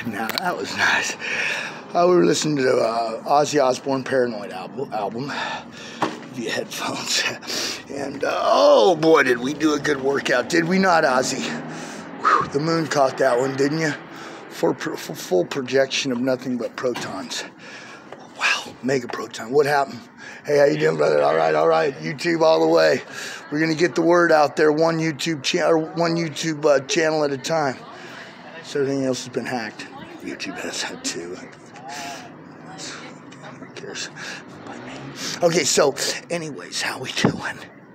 Now, that was nice. We were listening to Ozzy Osbourne Paranoid album via headphones. And, oh boy, did we do a good workout. Did we not, Ozzy? Whew, the moon caught that one, didn't you? For full projection of nothing but protons. Wow, mega proton. What happened? Hey, how you doing, brother? All right. YouTube all the way. We're gonna get the word out there, one YouTube channel at a time. So everything else has been hacked. YouTube has that too. Who cares? Okay, so anyways, how we doing?